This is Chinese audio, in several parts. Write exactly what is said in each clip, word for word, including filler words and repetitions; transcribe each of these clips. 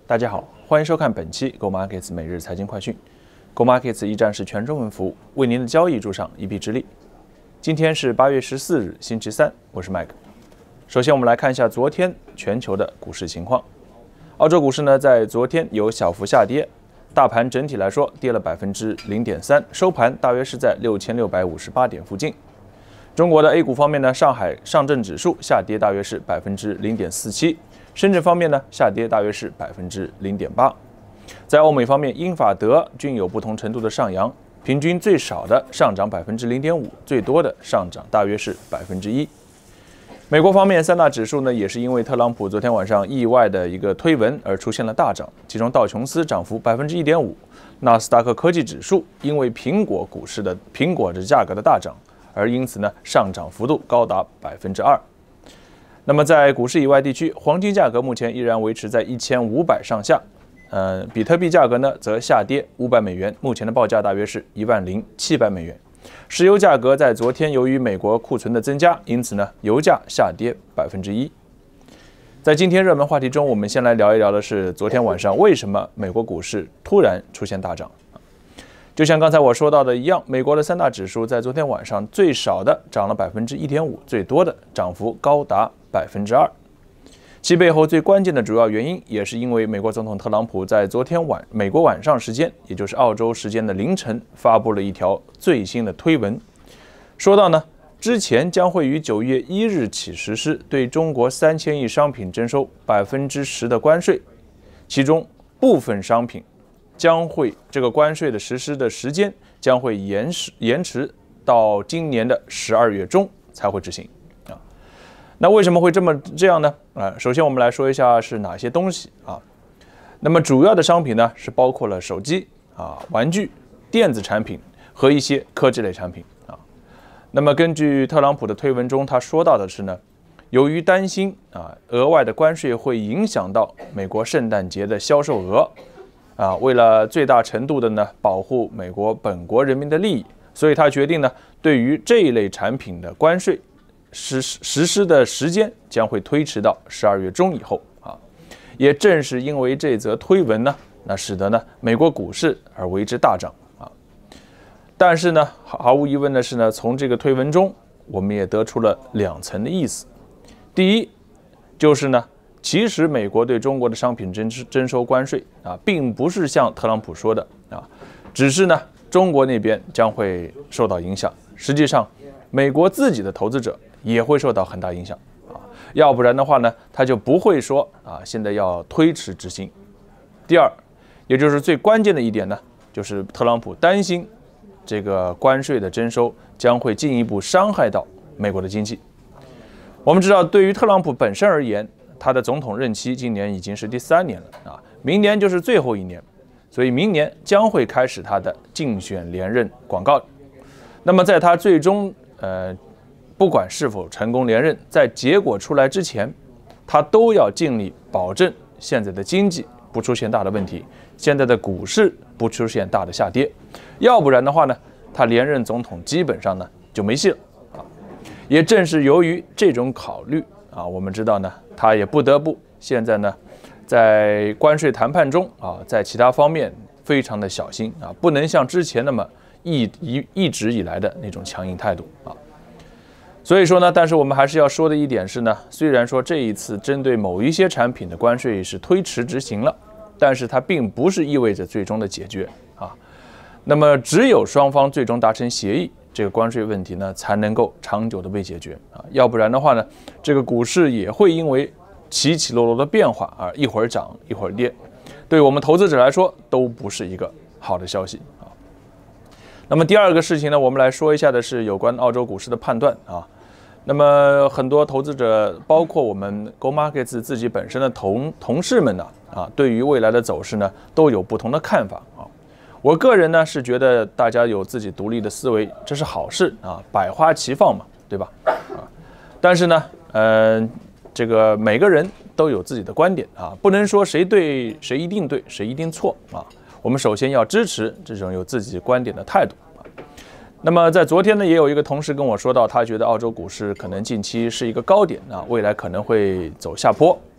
大家好，欢迎收看本期 gomarkets 每日财经快讯。gomarkets 一站式全中文服务，为您的交易助上一臂之力。今天是八月十四日，星期三，我是 Mike。首先，我们来看一下昨天全球的股市情况。澳洲股市呢，在昨天有小幅下跌，大盘整体来说跌了百分之零点三，收盘大约是在六千六百五十八点附近。中国的 A 股方面呢，上海上证指数下跌大约是百分之零点四七。深圳方面呢，下跌大约是百分之零点八。在欧美方面，英法德均有不同程度的上扬，平均最少的上涨百分之零点五，最多的上涨大约是百分之一。美国方面，三大指数呢也是因为特朗普昨天晚上意外的一个推文而出现了大涨，其中道琼斯涨幅百分之一点五，纳斯达克科技指数因为苹果股市的苹果的价格的大涨，而因此呢上涨幅度高达百分之二。那么在股市以外地区，黄金价格目前依然维持在一千五百上下，呃，比特币价格呢则下跌五百美元，目前的报价大约是一万零七百美元。石油价格在昨天由于美国库存的增加，因此呢油价下跌百分之一。在今天热门话题中，我们先来聊一聊的是昨天晚上为什么美国股市突然出现大涨。就像刚才我说到的一样，美国的三大指数在昨天晚上最少的涨了百分之一点五，最多的涨幅高达百分之二。其背后最关键的主要原因，也是因为美国总统特朗普在昨天晚美国晚上时间，也就是澳洲时间的凌晨，发布了一条最新的推文，说到呢，之前将会于九月一日起实施对中国三千亿商品征收百分之十的关税，其中部分商品将会这个关税的实施的时间将会延迟延迟到今年的十二月中才会执行啊。那为什么会这么这样呢？啊，首先我们来说一下是哪些东西啊。那么主要的商品呢是包括了手机啊、玩具、电子产品和一些科技类产品啊。那么根据特朗普的推文中，他说到的是呢，由于担心啊额外的关税会影响到美国圣诞节的销售额。啊，为了最大程度的呢保护美国本国人民的利益，所以他决定呢对于这一类产品的关税实实施的时间将会推迟到十二月中以后啊。也正是因为这则推文呢，那使得呢美国股市而为之大涨啊。但是呢，毫无疑问的是呢，从这个推文中我们也得出了两层的意思。第一，就是呢。其实，美国对中国的商品征征收关税啊，并不是像特朗普说的啊，只是呢，中国那边将会受到影响。实际上，美国自己的投资者也会受到很大影响啊，要不然的话呢，他就不会说啊，现在要推迟执行。第二，也就是最关键的一点呢，就是特朗普担心这个关税的征收将会进一步伤害到美国的经济。我们知道，对于特朗普本身而言，他的总统任期今年已经是第三年了啊，明年就是最后一年，所以明年将会开始他的竞选连任广告。那么在他最终呃，不管是否成功连任，在结果出来之前，他都要尽力保证现在的经济不出现大的问题，现在的股市不出现大的下跌，要不然的话呢，他连任总统基本上呢就没戏了啊。也正是由于这种考虑啊，我们知道呢。他也不得不现在呢，在关税谈判中啊，在其他方面非常的小心啊，不能像之前那么一一一直以来的那种强硬态度啊。所以说呢，但是我们还是要说的一点是呢，虽然说这一次针对某一些产品的关税是推迟执行了，但是它并不是意味着最终的解决啊。那么只有双方最终达成协议，这个关税问题呢才能够长久的被解决啊，要不然的话呢，这个股市也会因为起起落落的变化啊，一会儿涨一会儿跌，对我们投资者来说都不是一个好的消息啊。那么第二个事情呢，我们来说一下的是有关澳洲股市的判断啊。那么很多投资者，包括我们 gomarkets 自己本身的同同事们呢啊，对于未来的走势呢都有不同的看法啊。我个人呢是觉得大家有自己独立的思维，这是好事啊，百花齐放嘛，对吧？啊，但是呢，嗯、呃，这个每个人都有自己的观点啊，不能说谁对谁一定对，谁一定错啊。我们首先要支持这种有自己观点的态度啊。那么在昨天呢，也有一个同事跟我说到，他觉得澳洲股市可能近期是一个高点啊，未来可能会走下坡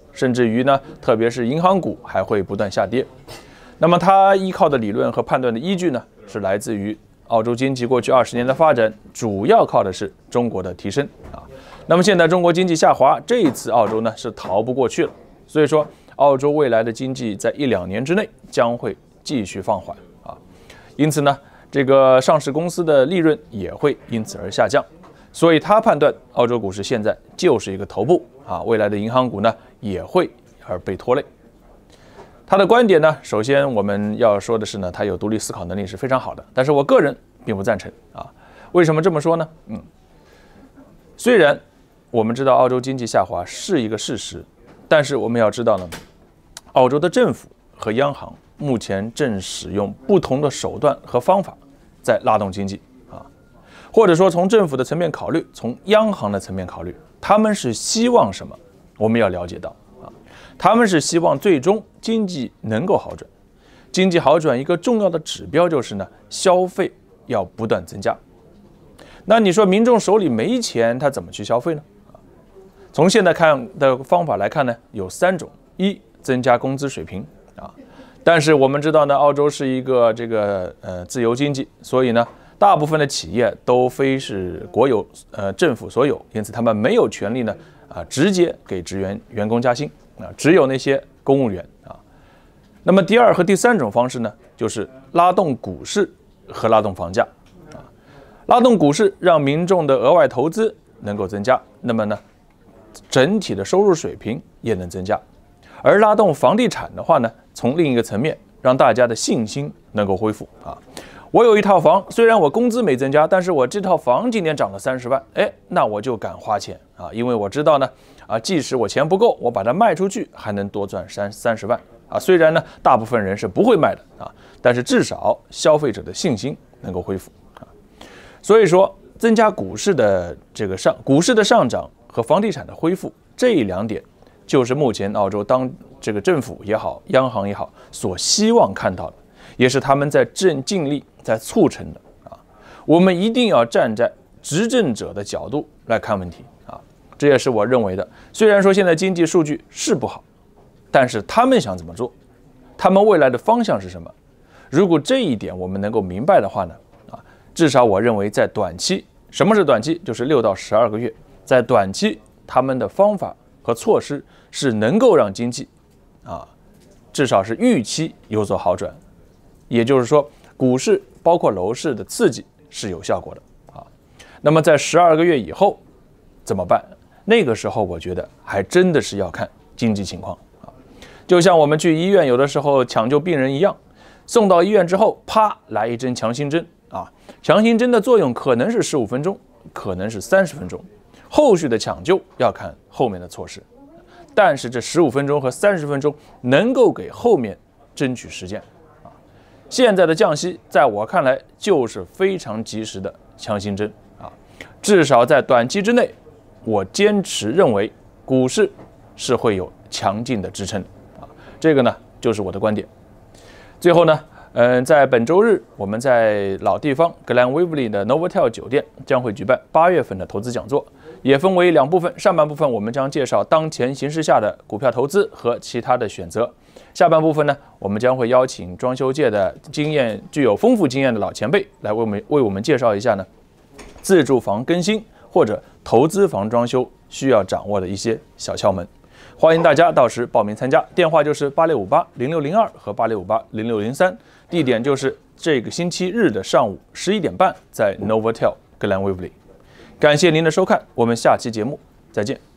甚至于呢，特别是银行股还会不断下跌。那么它依靠的理论和判断的依据呢，是来自于澳洲经济过去二十年的发展，主要靠的是中国的提升啊。那么现在中国经济下滑，这一次澳洲呢是逃不过去了。所以说，澳洲未来的经济在一两年之内将会继续放缓啊。因此呢，这个上市公司的利润也会因此而下降。所以他判断澳洲股市现在就是一个头部啊，未来的银行股呢也会而被拖累。他的观点呢，首先我们要说的是呢，他有独立思考能力是非常好的，但是我个人并不赞成啊。为什么这么说呢？嗯，虽然我们知道澳洲经济下滑是一个事实，但是我们要知道呢，澳洲的政府和央行目前正使用不同的手段和方法在拉动经济啊，或者说从政府的层面考虑，从央行的层面考虑，他们是希望什么？我们要了解到。他们是希望最终经济能够好转，经济好转一个重要的指标就是呢，消费要不断增加。那你说民众手里没钱，他怎么去消费呢？从现在看的方法来看呢，有三种：一，增加工资水平啊。但是我们知道呢，澳洲是一个这个呃自由经济，所以呢，大部分的企业都非是国有呃政府所有，因此他们没有权利呢啊直接给职员员工加薪。啊，只有那些公务员啊。那么第二和第三种方式呢，就是拉动股市和拉动房价啊。拉动股市让民众的额外投资能够增加，那么呢，整体的收入水平也能增加。而拉动房地产的话呢，从另一个层面让大家的信心能够恢复啊。我有一套房，虽然我工资没增加，但是我这套房今年涨了三十万，哎，那我就敢花钱啊，因为我知道呢，啊，即使我钱不够，我把它卖出去还能多赚三三十万啊。虽然呢，大部分人是不会卖的啊，但是至少消费者的信心能够恢复啊。所以说，增加股市的这个上股市的上涨和房地产的恢复这两点，就是目前澳洲当这个政府也好，央行也好所希望看到的，也是他们在正尽力在促成的啊。我们一定要站在执政者的角度来看问题啊，这也是我认为的。虽然说现在经济数据是不好，但是他们想怎么做，他们未来的方向是什么？如果这一点我们能够明白的话呢，啊，至少我认为在短期，什么是短期？就是六到十二个月，在短期他们的方法和措施是能够让经济啊，至少是预期有所好转。也就是说，股市包括楼市的刺激是有效果的啊。那么在十二个月以后怎么办？那个时候我觉得还真的是要看经济情况啊。就像我们去医院有的时候抢救病人一样，送到医院之后，啪来一针强心针啊，强心针的作用可能是十五分钟，可能是三十分钟，后续的抢救要看后面的措施。但是这十五分钟和三十分钟能够给后面争取时间。现在的降息，在我看来就是非常及时的强心针啊！至少在短期之内，我坚持认为股市是会有强劲的支撑啊！这个呢，就是我的观点。最后呢，嗯，在本周日，我们在老地方格兰威布利的 Novotel 酒店将会举办八月份的投资讲座，也分为两部分。上半部分我们将介绍当前形势下的股票投资和其他的选择。下半部分呢，我们将会邀请装修界的经验、具有丰富经验的老前辈来为我们为我们介绍一下呢，自住房更新或者投资房装修需要掌握的一些小窍门。欢迎大家到时报名参加，电话就是八六五八零六零二和八六五八零六零三，地点就是这个星期日的上午十一点半，在 Novotel 格兰威布利。感谢您的收看，我们下期节目再见。